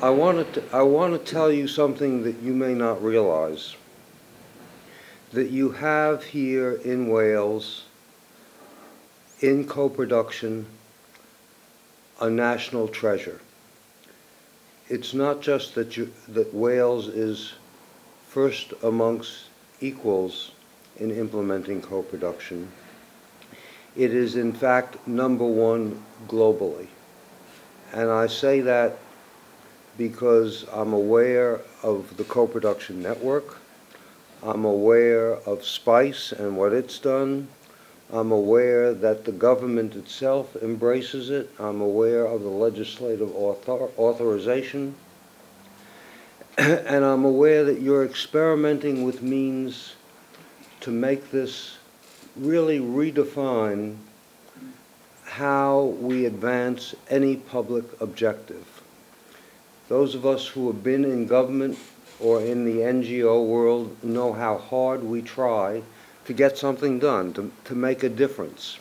I want to tell you something that you may not realize. That you have here in Wales, in co-production, a national treasure. It's not just that Wales is first amongst equals in implementing co-production. It is in fact #1 globally. And I say that because I'm aware of the co-production network. I'm aware of SPICE and what it's done. I'm aware that the government itself embraces it. I'm aware of the legislative authorization. And I'm aware that you're experimenting with means to make this really redefine how we advance any public objective. Those of us who have been in government or in the NGO world know how hard we try to get something done, to make a difference.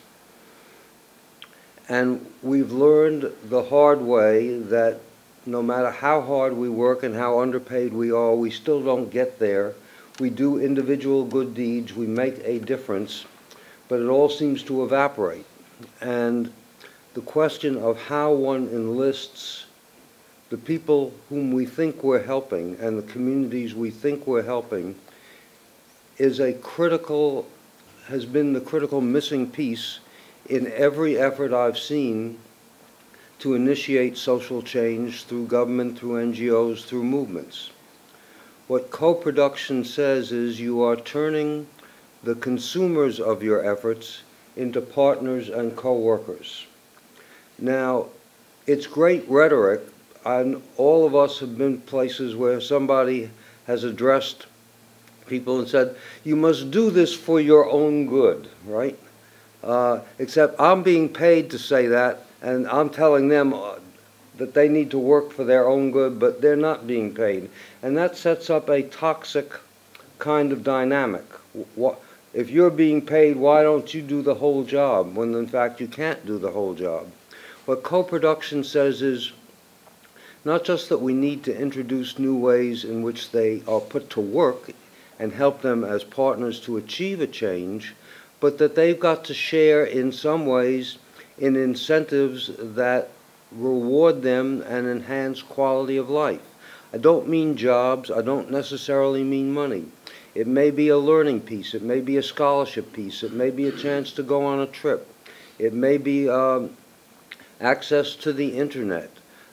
And we've learned the hard way that no matter how hard we work and how underpaid we are, we still don't get there. We do individual good deeds, we make a difference, but it all seems to evaporate. And the question of how one enlists the people whom we think we're helping and the communities we think we're helping has been the critical missing piece in every effort I've seen to initiate social change through government, through NGOs, through movements. What co-production says is you are turning the consumers of your efforts into partners and co-workers. Now, it's great rhetoric, and all of us have been places where somebody has addressed people and said, you must do this for your own good, right? Except I'm being paid to say that, and I'm telling them that they need to work for their own good, but they're not being paid. And that sets up a toxic kind of dynamic. If you're being paid, why don't you do the whole job, when in fact you can't do the whole job? What co-production says is not just that we need to introduce new ways in which they are put to work and help them as partners to achieve a change, but that they've got to share in some ways in incentives that reward them and enhance quality of life. I don't mean jobs, I don't necessarily mean money. It may be a learning piece, it may be a scholarship piece, it may be a chance to go on a trip, it may be access to the internet,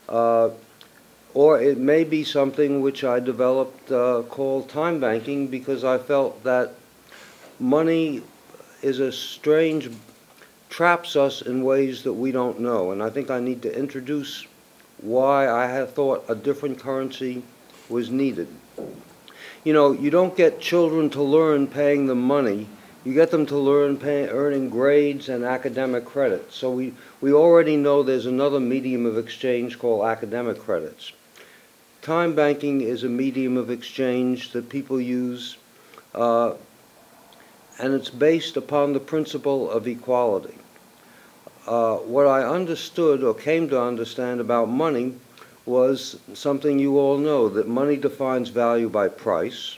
or it may be something which I developed called time banking, because I felt that money is a strange, traps us in ways that we don't know. And I think I need to introduce why I had thought a different currency was needed. You know, you don't get children to learn paying them money. You get them to learn earning grades and academic credits. So we already know there's another medium of exchange called academic credits. Time banking is a medium of exchange that people use, and it's based upon the principle of equality. What I understood or came to understand about money was something you all know, that money defines value by price.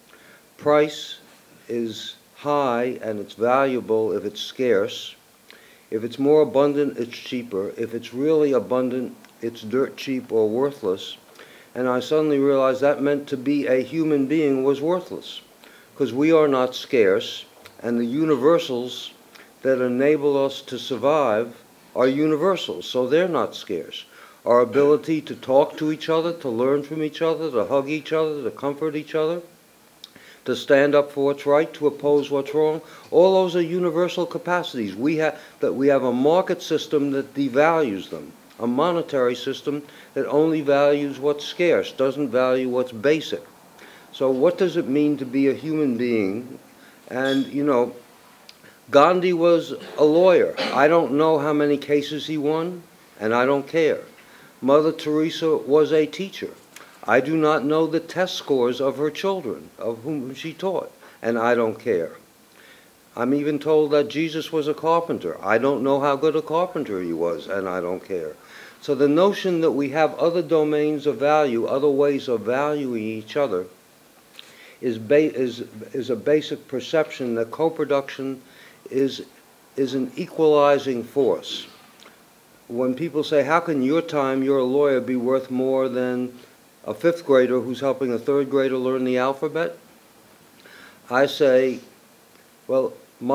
Price is high and it's valuable if it's scarce. If it's more abundant, it's cheaper. If it's really abundant, it's dirt cheap or worthless. And I suddenly realized that meant to be a human being was worthless, because we are not scarce, and the universals that enable us to survive are universals, so they're not scarce. Our ability to talk to each other, to learn from each other, to hug each other, to comfort each other, to stand up for what's right, to oppose what's wrong, all those are universal capacities. We have a market system that devalues them, a monetary system that only values what's scarce, doesn't value what's basic. So what does it mean to be a human being? And, you know, Gandhi was a lawyer. I don't know how many cases he won, and I don't care. Mother Teresa was a teacher. I do not know the test scores of her children, of whom she taught, and I don't care. I'm even told that Jesus was a carpenter. I don't know how good a carpenter he was, and I don't care. So the notion that we have other domains of value, other ways of valuing each other, is a basic perception that co-production is an equalizing force. When people say, how can your time, you're a lawyer, be worth more than a fifth grader who's helping a third grader learn the alphabet? I say, well,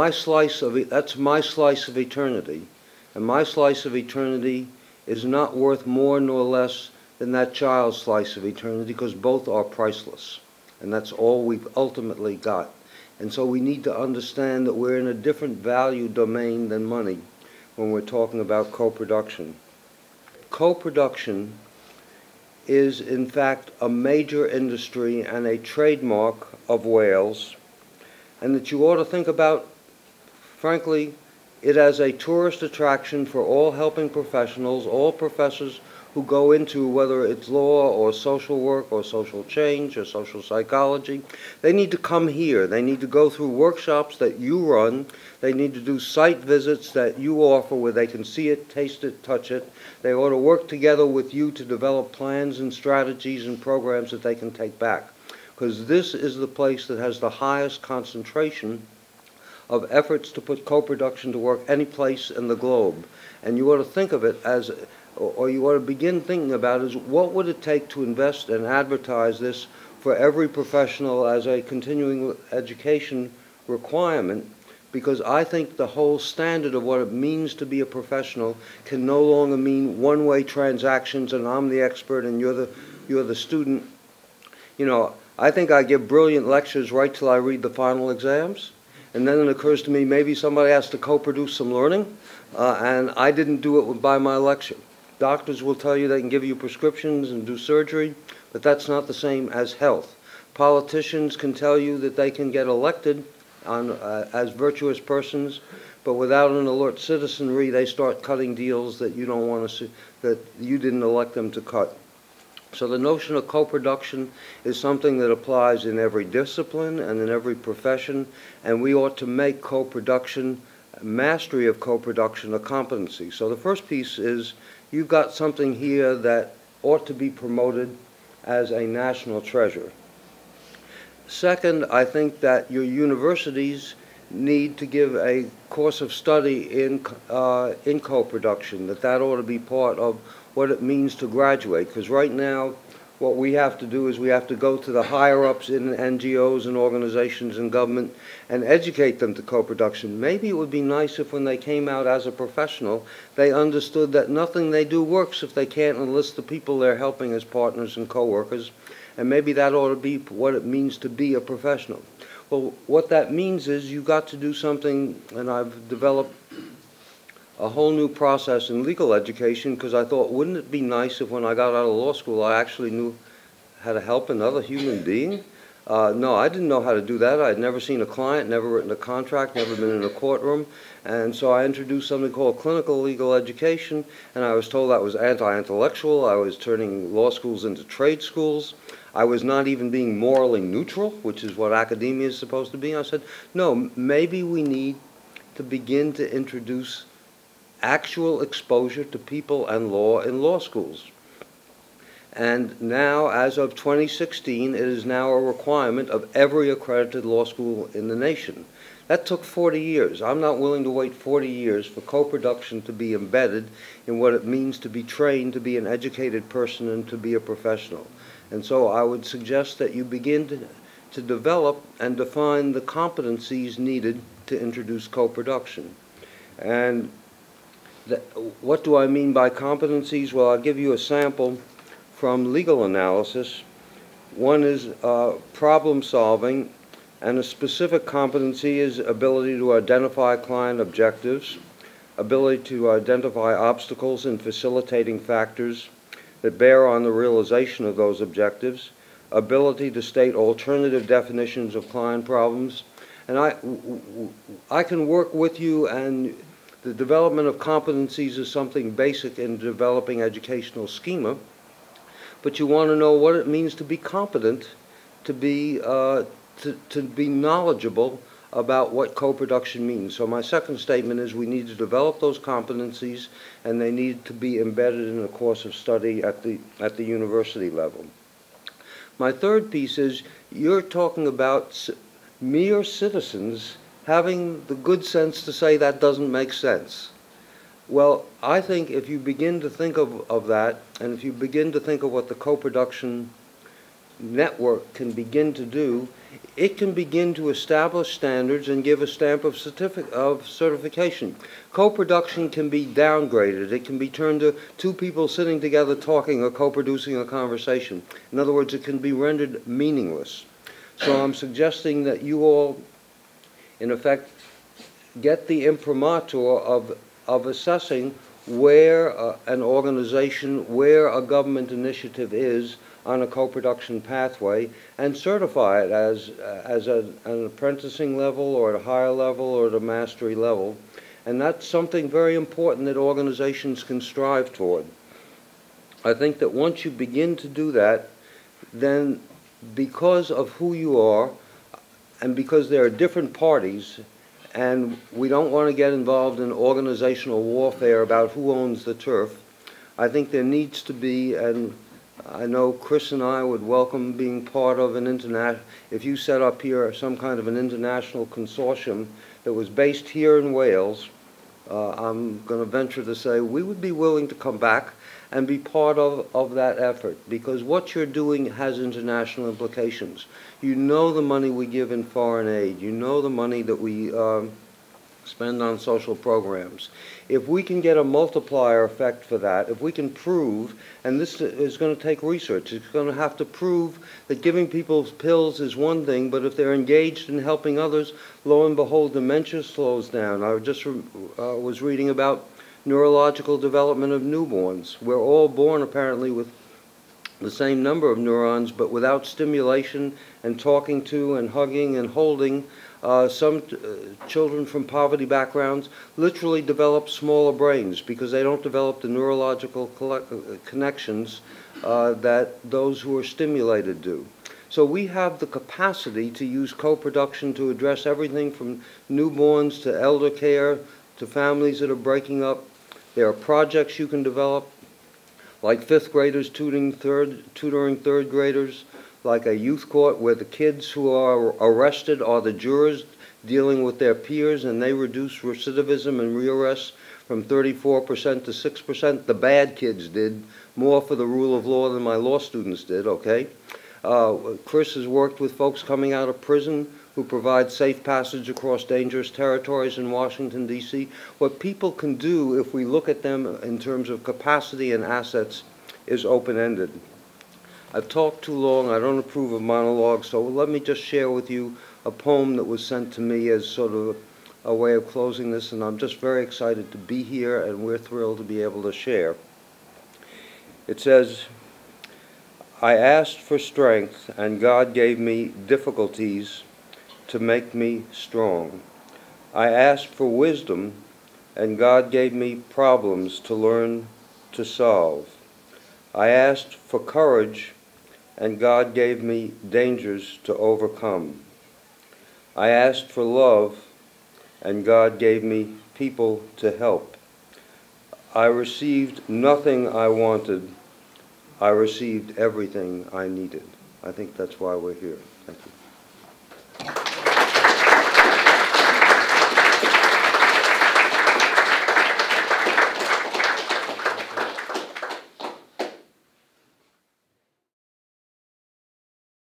that's my slice of eternity. And my slice of eternity is not worth more nor less than that child's slice of eternity, because both are priceless. And that's all we've ultimately got. And so we need to understand that we're in a different value domain than money when we're talking about co-production. Co-production is, in fact, a major industry and a trademark of Wales, and that you ought to think about, frankly, it as a tourist attraction for all helping professionals, all professors who go into, whether it's law or social work or social change or social psychology. They need to come here. They need to go through workshops that you run. They need to do site visits that you offer where they can see it, taste it, touch it. They ought to work together with you to develop plans and strategies and programs that they can take back. Because this is the place that has the highest concentration of efforts to put co-production to work any place in the globe. And you ought to think of it as, or you ought to begin thinking about is, what would it take to invest and advertise this for every professional as a continuing education requirement? Because I think the whole standard of what it means to be a professional can no longer mean one-way transactions and I'm the expert and you're the student. You know, I think I give brilliant lectures right till I read the final exams. And then it occurs to me maybe somebody has to co-produce some learning, and I didn't do it by my lecture. Doctors will tell you they can give you prescriptions and do surgery, but that's not the same as health. Politicians can tell you that they can get elected as virtuous persons, but without an alert citizenry, they start cutting deals that you don't want to see, that you didn't elect them to cut. So the notion of co-production is something that applies in every discipline and in every profession, and we ought to make co-production, mastery of co-production, a competency. So the first piece is you've got something here that ought to be promoted as a national treasure. Second, I think that your universities need to give a course of study in co-production, that ought to be part of what it means to graduate, because right now what we have to do is we have to go to the higher-ups in NGOs and organizations and government and educate them to co-production. Maybe it would be nice if when they came out as a professional, they understood that nothing they do works if they can't enlist the people they're helping as partners and co-workers, and maybe that ought to be what it means to be a professional. Well, what that means is you've got to do something, and I've developed a whole new process in legal education, because I thought, wouldn't it be nice if when I got out of law school I actually knew how to help another human being? No, I didn't know how to do that. I had never seen a client, never written a contract, never been in a courtroom, and so I introduced something called clinical legal education, and I was told that was anti-intellectual. I was turning law schools into trade schools. I was not even being morally neutral, which is what academia is supposed to be. I said, no, maybe we need to begin to introduce actual exposure to people and law in law schools. And now, as of 2016, it is now a requirement of every accredited law school in the nation. That took 40 years. I'm not willing to wait 40 years for co-production to be embedded in what it means to be trained to be an educated person and to be a professional. And so I would suggest that you begin to develop and define the competencies needed to introduce co-production. And what do I mean by competencies? Well, I'll give you a sample from legal analysis. One is problem solving, and a specific competency is ability to identify client objectives, ability to identify obstacles and facilitating factors that bear on the realization of those objectives, ability to state alternative definitions of client problems. And I can work with you, and the development of competencies is something basic in developing educational schema, but you want to know what it means to be competent, to be knowledgeable about what co-production means. So my second statement is we need to develop those competencies, and they need to be embedded in a course of study at the university level. My third piece is you're talking about mere citizens having the good sense to say that doesn't make sense. Well, I think if you begin to think of that, and if you begin to think of what the co-production network can begin to do, it can begin to establish standards and give a stamp of certification. Co-production can be downgraded. It can be turned to two people sitting together talking or co-producing a conversation. In other words, it can be rendered meaningless. So I'm suggesting that you all, in effect, get the imprimatur of assessing where an organization, where a government initiative is on a co-production pathway, and certify it as an apprenticing level or at a higher level or at a mastery level. And that's something very important that organizations can strive toward. I think that once you begin to do that, then because of who you are, and because there are different parties, and we don't want to get involved in organizational warfare about who owns the turf, I think there needs to be, and I know Chris and I would welcome being part of an international, if you set up here some kind of an international consortium that was based here in Wales, I'm going to venture to say we would be willing to come back and be part of that effort, because what you're doing has international implications. You know the money we give in foreign aid. You know the money that we spend on social programs. If we can get a multiplier effect for that, if we can prove, and this is going to take research, it's going to have to prove that giving people pills is one thing, but if they're engaged in helping others, lo and behold, dementia slows down. I just was reading about neurological development of newborns. We're all born apparently with the same number of neurons, but without stimulation and talking to and hugging and holding, some children from poverty backgrounds literally develop smaller brains because they don't develop the neurological connections that those who are stimulated do. So we have the capacity to use co-production to address everything from newborns to elder care to families that are breaking up. There are projects you can develop, like fifth graders tutoring third graders, like a youth court where the kids who are arrested are the jurors dealing with their peers, and they reduce recidivism and rearrests from 34% to 6%. The bad kids did more for the rule of law than my law students did, okay? Chris has worked with folks coming out of prison who provide safe passage across dangerous territories in Washington, D.C. What people can do, if we look at them in terms of capacity and assets, is open-ended. I've talked too long. I don't approve of monologues, so let me just share with you a poem that was sent to me as sort of a way of closing this, and I'm just very excited to be here, and we're thrilled to be able to share. It says, I asked for strength, and God gave me difficulties to make me strong. I asked for wisdom, and God gave me problems to learn to solve. I asked for courage, and God gave me dangers to overcome. I asked for love, and God gave me people to help. I received nothing I wanted. I received everything I needed. I think that's why we're here. Thank you.